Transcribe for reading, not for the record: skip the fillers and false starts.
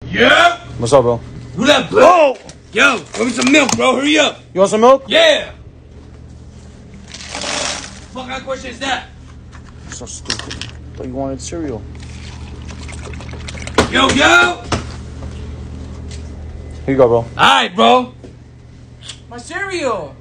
Yeah. What's up, bro? What up, bro? Oh! Yo, give me some milk, bro. Hurry up. You want some milk? Yeah. What kind of question is that? So stupid. I thought you wanted cereal. Yo. Here you go, bro. All right, bro. My cereal.